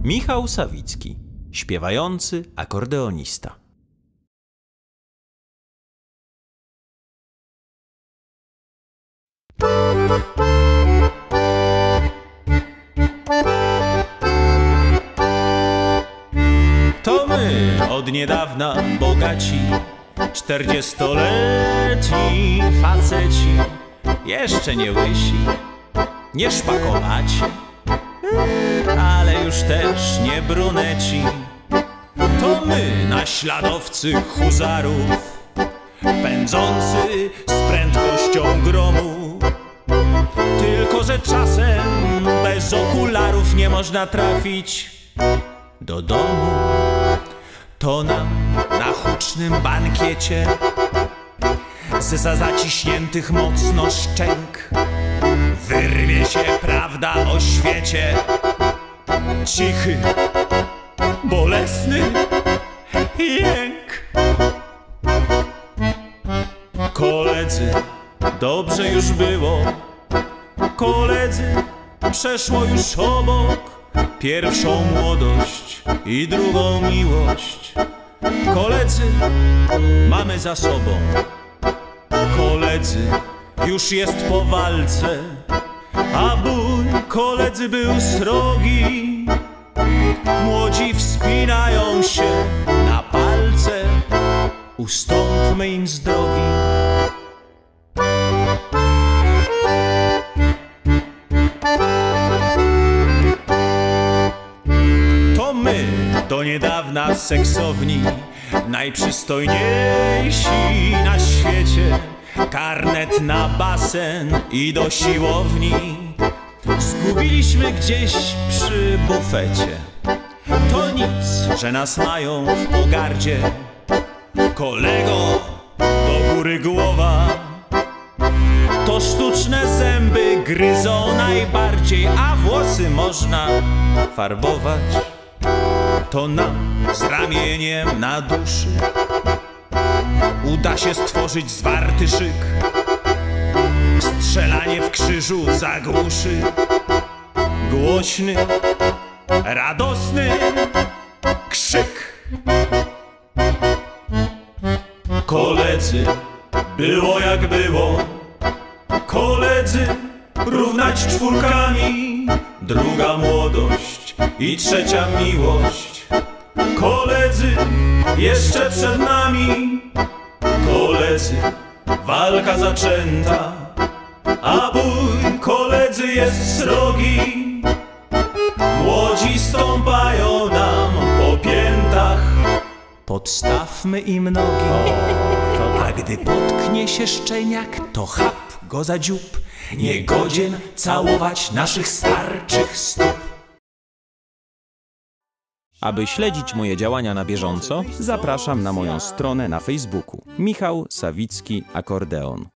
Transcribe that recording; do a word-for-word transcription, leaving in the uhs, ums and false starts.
Michał Sawicki, śpiewający akordeonista. To my od niedawna bogaci, czterdziestoletni faceci, jeszcze nie łysi, nie szpakowaci, ale już też nie bruneci. To my, naśladowcy huzarów, pędzący z prędkością gromu. Tylko że czasem bez okularów nie można trafić do domu. To nam na hucznym bankiecie zza zaciśniętych mocno szczęk wyrwie się prawda o świecie. Cichy, bolesny jęk. Koledzy, dobrze już było. Koledzy, przeszło już obok pierwszą młodość i drugą miłość. Koledzy, mamy za sobą. Koledzy, już jest po walce, a bój koledzy był srogi. Młodzi wspinają się na palce, ustąpmy im z drogi. To my, do niedawna seksowni, najprzystojniejsi na świecie. Karnet na basen i do siłowni zgubiliśmy gdzieś przy bufecie. To nic, że nas mają w pogardzie. Kolego, do góry głowa. To sztuczne zęby gryzą najbardziej, a włosy można farbować. To nam z ramieniem na duszy uda się stworzyć zwarty szyk. Strzelanie w krzyżu zagłuszy głośny, radosny krzyk. Koledzy, było jak było. Koledzy, równać czwórkami. Druga młodość i trzecia miłość. Koledzy, jeszcze przed nami. Koledzy, walka zaczęta, a bój koledzy jest srogi. Młodzi stąpają nam po piętach, podstawmy im nogi. A gdy potknie się szczeniak, to chap go za dziób, niegodzien całować naszych starczych stóp. Aby śledzić moje działania na bieżąco, zapraszam na moją stronę na Facebooku. Michał Sawicki Akordeon.